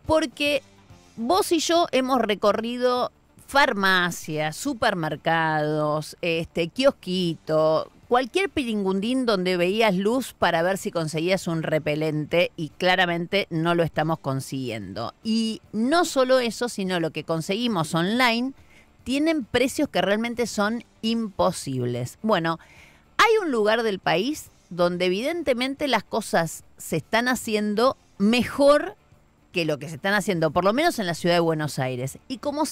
porque vos y yo hemos recorrido farmacias, supermercados, kiosquito, cualquier piringundín donde veías luz para ver si conseguías un repelente y claramente no lo estamos consiguiendo. Y no solo eso, sino lo que conseguimos online tienen precios que realmente son imposibles. Bueno, hay un lugar del país donde evidentemente las cosas se están haciendo mejor que lo que se están haciendo, por lo menos en la ciudad de Buenos Aires. Y como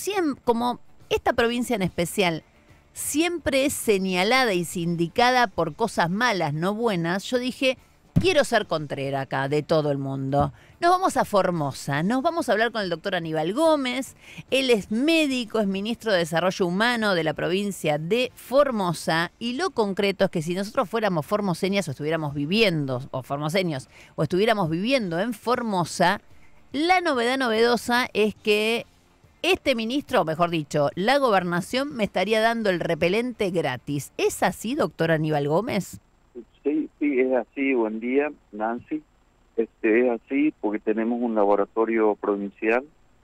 esta provincia en especial siempre es señalada y sindicada por cosas malas, no buenas, yo dije, quiero ser contrera acá de todo el mundo. Nos vamos a Formosa, nos vamos a hablar con el doctor Aníbal Gómez. Él es médico, es ministro de Desarrollo Humano de la provincia de Formosa. Y lo concreto es que si nosotros fuéramos formoseñas o estuviéramos viviendo, o formoseños, o estuviéramos viviendo en Formosa, la novedad novedosa es que este ministro, o mejor dicho, la gobernación me estaría dando el repelente gratis. ¿Es así, doctor Aníbal Gómez? Sí, es así. Buen día, Nancy. Es así porque tenemos un laboratorio provincial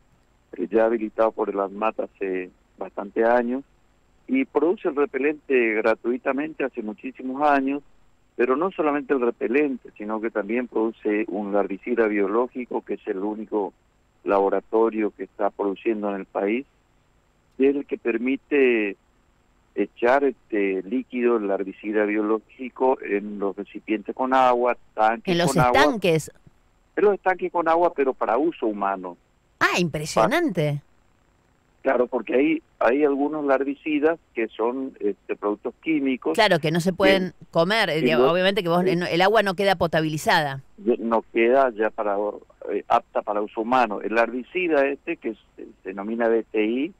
ya habilitado por el ANMAT hace bastante años y produce el repelente gratuitamente hace muchísimos años, pero no solamente el repelente, sino que también produce un larvicida biológico, que es el único laboratorio que está produciendo en el país, y es el que permite echar líquido, el larvicida biológico, en los recipientes con agua, tanques ¿En los con agua. estanques? En los estanques con agua, pero para uso humano. Ah, impresionante. Claro, porque hay algunos larvicidas que son productos químicos. Claro, que no se pueden comer. Obviamente que el agua no queda potabilizada. No queda ya apta para uso humano. El larvicida que se denomina BTI,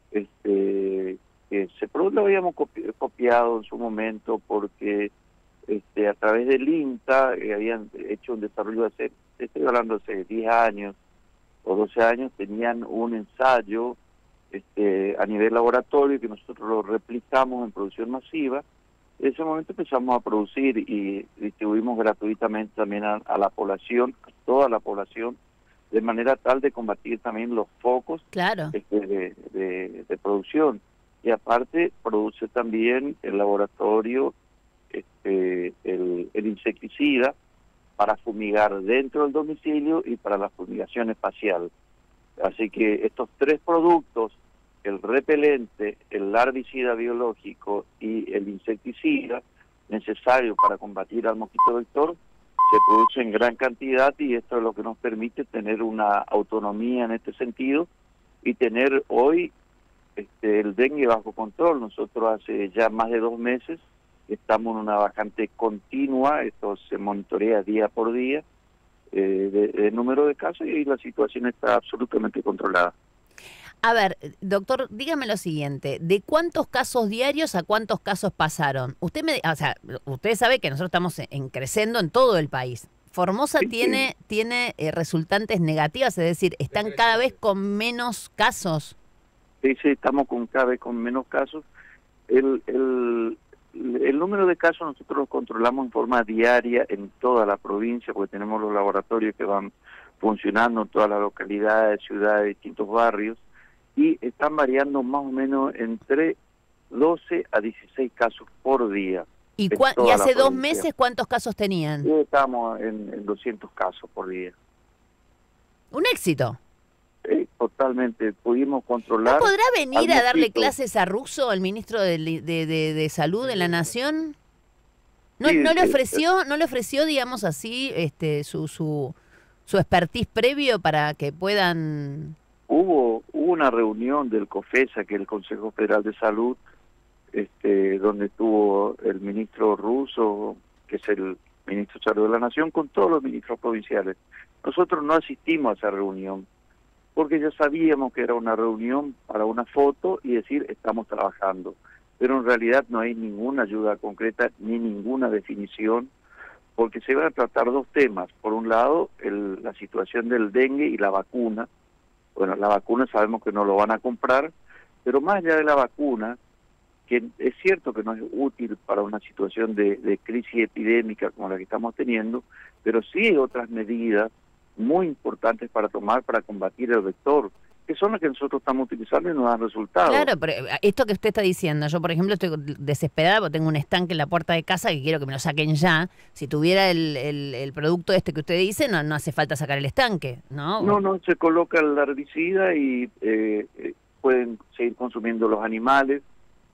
que lo habíamos copiado en su momento porque a través del INTA habían hecho un desarrollo estoy hablando hace 10 años o 12 años, tenían un ensayo a nivel laboratorio que nosotros lo replicamos en producción masiva. En ese momento empezamos a producir y distribuimos gratuitamente también a la población, a toda la población, de manera tal de combatir también los focos claro. de producción. Y aparte produce también el laboratorio el insecticida para fumigar dentro del domicilio y para la fumigación espacial. Así que estos tres productos, el repelente, el larvicida biológico y el insecticida, necesario para combatir al mosquito vector, se produce en gran cantidad y esto es lo que nos permite tener una autonomía en este sentido y tener hoy el dengue bajo control. Nosotros hace ya más de 2 meses estamos en una bajante continua, esto se monitorea día por día, de número de casos y la situación está absolutamente controlada. A ver, doctor, dígame lo siguiente, ¿de cuántos casos diarios a cuántos casos pasaron? Usted sabe que nosotros estamos creciendo en todo el país. Formosa Sí, tiene resultantes negativas, es decir, están cada vez con menos casos. Sí, estamos cada vez con menos casos. El número de casos nosotros los controlamos en forma diaria en toda la provincia, porque tenemos los laboratorios que van funcionando en todas las localidades, ciudades, distintos barrios, y están variando más o menos entre 12 a 16 casos por día. ¿Y hace 2 meses cuántos casos tenían? Estamos en 200 casos por día. Un éxito. Totalmente, pudimos controlar. ¿No podrá venir a darle clases a Russo, el ministro de Salud de la Nación? ¿No, sí, no le ofreció, digamos así, su expertise previo para que puedan...? Hubo una reunión del COFESA, que es el Consejo Federal de Salud, donde estuvo el ministro Russo, que es el ministro de Salud de la Nación, con todos los ministros provinciales. Nosotros no asistimos a esa reunión, porque ya sabíamos que era una reunión para una foto y decir estamos trabajando, pero en realidad no hay ninguna ayuda concreta ni ninguna definición, porque se van a tratar 2 temas. Por un lado, la situación del dengue y la vacuna. Bueno, la vacuna sabemos que no lo van a comprar, pero más allá de la vacuna, que es cierto que no es útil para una situación de crisis epidémica como la que estamos teniendo, pero sí hay otras medidas muy importantes para tomar para combatir el vector, que son las que nosotros estamos utilizando y nos dan resultados. Claro, pero esto que usted está diciendo, yo por ejemplo estoy desesperada porque tengo un estanque en la puerta de casa que quiero que me lo saquen ya. Si tuviera el producto este que usted dice, no hace falta sacar el estanque, ¿no? No, se coloca el herbicida y pueden seguir consumiendo los animales,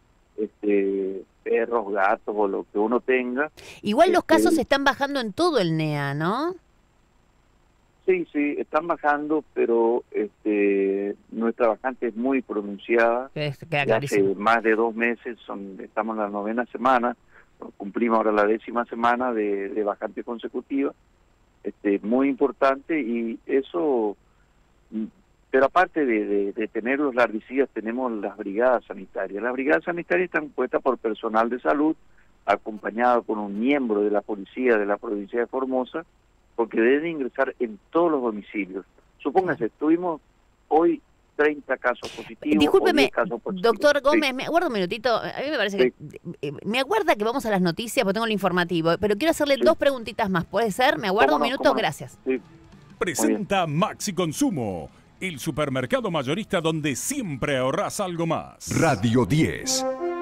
perros, gatos o lo que uno tenga. Igual los casos están bajando en todo el NEA, ¿no? Sí, están bajando, pero nuestra vacante es muy pronunciada. Hace más de 2 meses, estamos en la 9ª semana, cumplimos ahora la 10ª semana de vacante consecutiva, muy importante, y eso, pero aparte de tener los larvicidas, tenemos las brigadas sanitarias. Las brigadas sanitarias están compuestas por personal de salud, acompañado por un miembro de la policía de la provincia de Formosa, porque deben ingresar en todos los domicilios. Supóngase, tuvimos hoy 30 casos positivos. Discúlpeme, casos positivos. Doctor Gómez, me aguarda un minutito. A mí me parece que... me aguarda que vamos a las noticias, porque tengo el informativo, pero quiero hacerle 2 preguntitas más. ¿Puede ser? Me aguardo un minuto, gracias. Sí. Presenta Maxi Consumo, el supermercado mayorista donde siempre ahorrás algo más. Radio 10.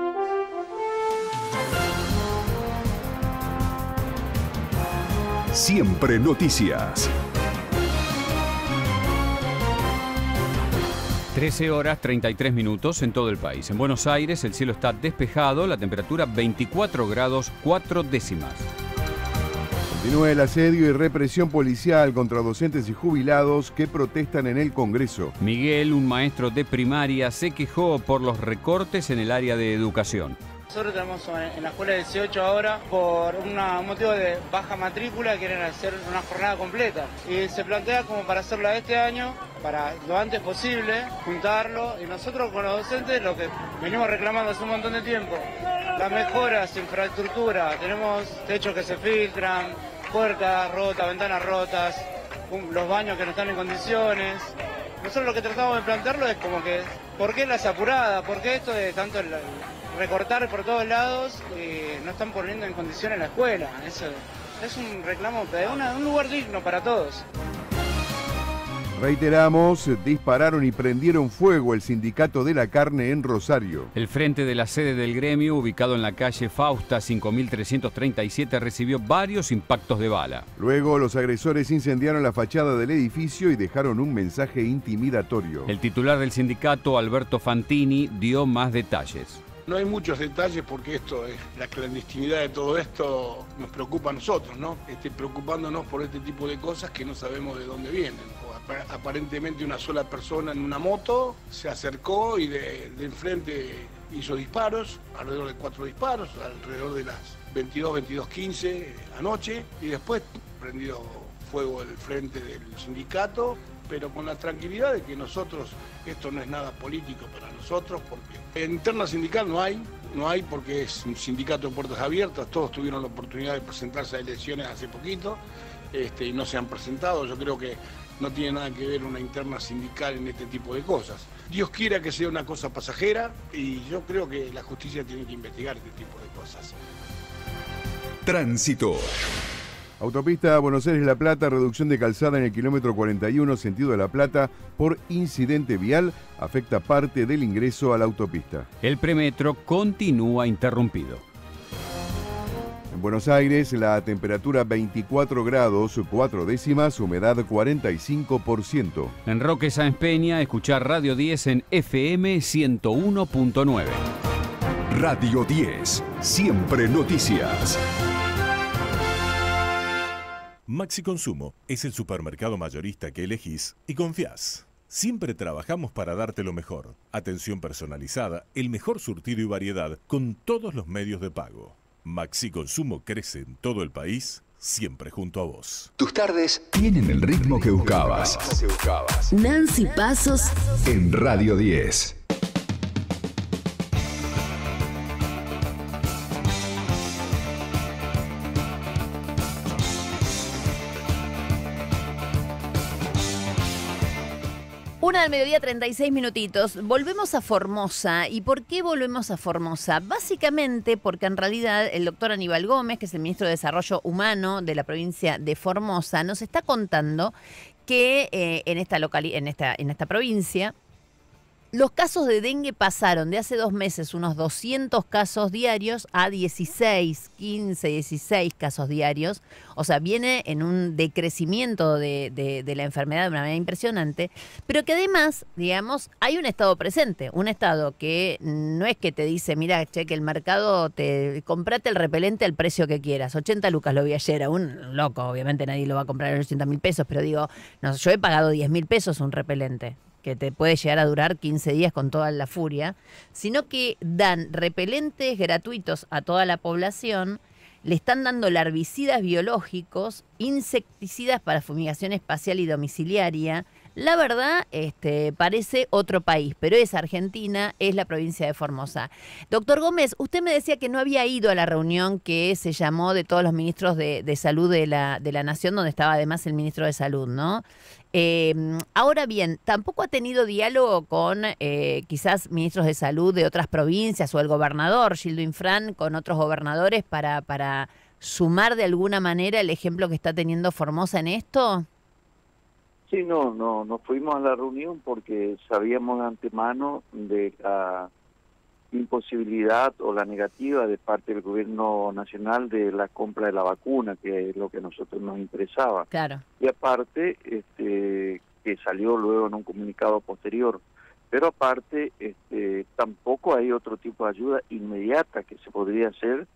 Siempre noticias. 13 horas 33 minutos en todo el país. En Buenos Aires el cielo está despejado, la temperatura 24 grados 4 décimas. Continúa el asedio y represión policial contra docentes y jubilados que protestan en el Congreso. Miguel, un maestro de primaria, se quejó por los recortes en el área de educación. Nosotros tenemos en la escuela 18 ahora, por un motivo de baja matrícula, quieren hacer una jornada completa. Y se plantea como para hacerla este año, para lo antes posible, juntarlo. Y nosotros con los docentes lo que venimos reclamando hace un montón de tiempo, las mejoras, infraestructura, tenemos techos que se filtran, puertas rotas, ventanas rotas, los baños que no están en condiciones. Nosotros lo que tratamos de plantearlo es como que, ¿por qué las apuradas? ¿Por qué esto de tanto recortar por todos lados y no están poniendo en condiciones la escuela? Eso es un reclamo de un lugar digno para todos. Reiteramos, dispararon y prendieron fuego el sindicato de la carne en Rosario. El frente de la sede del gremio, ubicado en la calle Fausta 5337, recibió varios impactos de bala. Luego, los agresores incendiaron la fachada del edificio y dejaron un mensaje intimidatorio. El titular del sindicato, Alberto Fantini, dio más detalles. No hay muchos detalles porque la clandestinidad de todo esto nos preocupa a nosotros, ¿no? Preocupándonos por este tipo de cosas que no sabemos de dónde vienen. Aparentemente una sola persona en una moto se acercó y de enfrente hizo disparos, alrededor de 4 disparos, alrededor de las 22:15 anoche, y después prendió fuego el frente del sindicato, pero con la tranquilidad de que nosotros, esto no es nada político para nosotros, porque en interna sindical no hay porque es un sindicato de puertas abiertas, todos tuvieron la oportunidad de presentarse a elecciones hace poquito, y no se han presentado. Yo creo que no tiene nada que ver una interna sindical en este tipo de cosas. Dios quiera que sea una cosa pasajera, y yo creo que la justicia tiene que investigar este tipo de cosas. Tránsito. Autopista Buenos Aires-La Plata, reducción de calzada en el kilómetro 41, sentido de La Plata, por incidente vial, afecta parte del ingreso a la autopista. El premetro continúa interrumpido. En Buenos Aires, la temperatura 24 grados 4 décimas, humedad 45%. En Roque Sáenz Peña, escuchar Radio 10 en FM 101.9. Radio 10, siempre noticias. Maxi Consumo es el supermercado mayorista que elegís y confías. Siempre trabajamos para darte lo mejor. Atención personalizada, el mejor surtido y variedad con todos los medios de pago. Maxi Consumo crece en todo el país, siempre junto a vos. Tus tardes tienen el ritmo que buscabas. Nancy Pasos En Radio 10. 1:00 PM, 36 minutitos. Volvemos a Formosa. ¿Y por qué volvemos a Formosa? Básicamente porque en realidad el doctor Aníbal Gómez, que es el ministro de Desarrollo Humano de la provincia de Formosa, nos está contando que en esta provincia los casos de dengue pasaron de hace 2 meses unos 200 casos diarios a 16 casos diarios. O sea, viene en un decrecimiento de la enfermedad de una manera impresionante, pero que además, digamos, hay un Estado presente, un Estado que no es que te dice, mira, che, que el mercado, comprate el repelente al precio que quieras. 80 lucas lo vi ayer, a un loco, obviamente nadie lo va a comprar en 80.000 pesos, pero digo, no, yo he pagado 10.000 pesos un repelente, que te puede llegar a durar 15 días con toda la furia, sino que dan repelentes gratuitos a toda la población, le están dando larvicidas biológicos, insecticidas para fumigación espacial y domiciliaria. La verdad, parece otro país, pero es Argentina, es la provincia de Formosa. Doctor Gómez, usted me decía que no había ido a la reunión que se llamó de todos los ministros de salud de la Nación, donde estaba además el ministro de Salud, ¿no? Ahora bien, tampoco ha tenido diálogo con quizás ministros de salud de otras provincias o el gobernador Gildo Infran con otros gobernadores para sumar de alguna manera el ejemplo que está teniendo Formosa en esto. Sí, no fuimos a la reunión porque sabíamos de antemano de la imposibilidad o la negativa de parte del gobierno nacional de la compra de la vacuna, que es lo que a nosotros nos interesaba. Claro. Y aparte, que salió luego en un comunicado posterior. Pero aparte, tampoco hay otro tipo de ayuda inmediata que se podría hacer,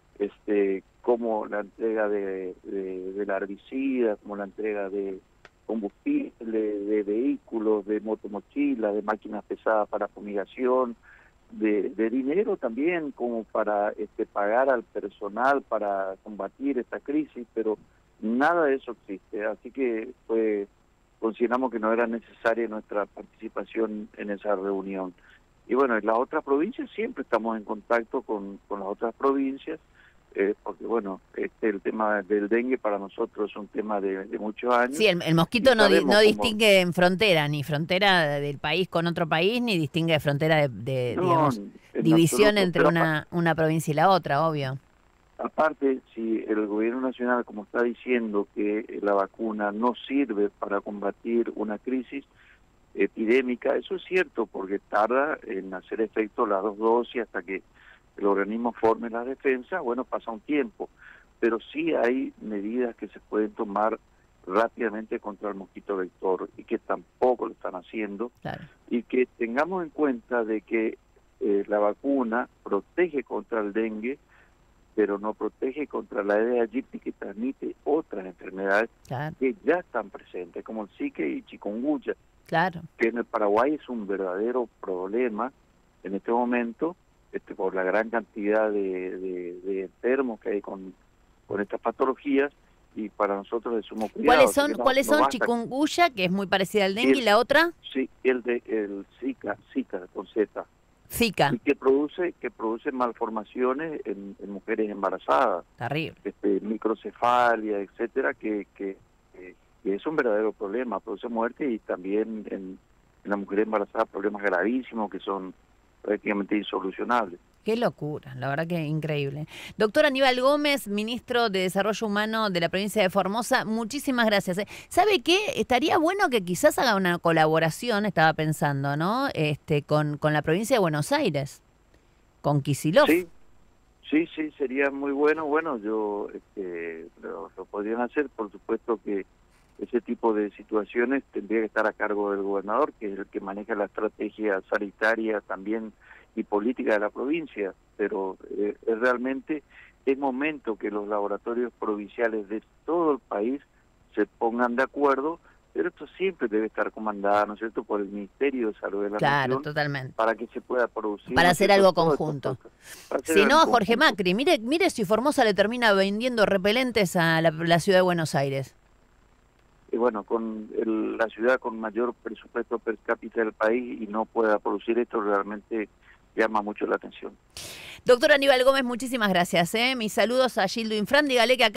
como la entrega de herbicida, como la entrega de combustible, de vehículos, de motomochilas, de máquinas pesadas para fumigación, de dinero también como para pagar al personal para combatir esta crisis, pero nada de eso existe. Así que consideramos que no era necesaria nuestra participación en esa reunión. Y bueno, en las otras provincias siempre estamos en contacto con las otras provincias, porque bueno, el tema del dengue para nosotros es un tema de muchos años. Sí, el mosquito no distingue en frontera, ni frontera del país con otro país, ni distingue frontera digamos, división entre una provincia y la otra, obvio. Aparte, si el gobierno nacional, como está diciendo, que la vacuna no sirve para combatir una crisis epidémica, eso es cierto, porque tarda en hacer efecto las 2 dosis hasta que el organismo forme la defensa, bueno, pasa un tiempo, pero sí hay medidas que se pueden tomar rápidamente contra el mosquito vector y que tampoco lo están haciendo. Claro. Y que tengamos en cuenta de que la vacuna protege contra el dengue, pero no protege contra la Aedes aegypti, que transmite otras enfermedades. Claro. Que ya están presentes, como el Zika y chikungunya, claro, que en el Paraguay es un verdadero problema en este momento, por la gran cantidad de enfermos que hay con estas patologías, y para nosotros es sumo cuidado. ¿Cuáles son? Chikungunya, que es muy parecida al dengue, y la otra. Sí, el Zika con Z. Zika. Y que produce malformaciones en mujeres embarazadas. Terrible. Microcefalia, etcétera, que es un verdadero problema, produce muerte, y también en la mujer embarazada problemas gravísimos que son prácticamente insolucionables. Qué locura, la verdad que increíble. Doctor Aníbal Gómez, ministro de Desarrollo Humano de la provincia de Formosa, muchísimas gracias. ¿Sabe qué? Estaría bueno que quizás haga una colaboración, estaba pensando, ¿no? Con la provincia de Buenos Aires, con Kicillof. Sí, sería muy bueno. Bueno, lo podrían hacer, por supuesto que ese tipo de situaciones tendría que estar a cargo del gobernador, que es el que maneja la estrategia sanitaria también y política de la provincia, pero realmente es momento que los laboratorios provinciales de todo el país se pongan de acuerdo, pero esto siempre debe estar comandado, ¿no es cierto?, por el Ministerio de Salud de la Nación, totalmente, para que se pueda producir. Para hacer algo conjunto. Si no, Jorge Macri, mire si Formosa le termina vendiendo repelentes a la ciudad de Buenos Aires. Y bueno, con la ciudad con mayor presupuesto per cápita del país y no pueda producir esto, realmente llama mucho la atención. Doctor Aníbal Gómez, muchísimas gracias. Mis saludos a Gildo Infran, dígale que acá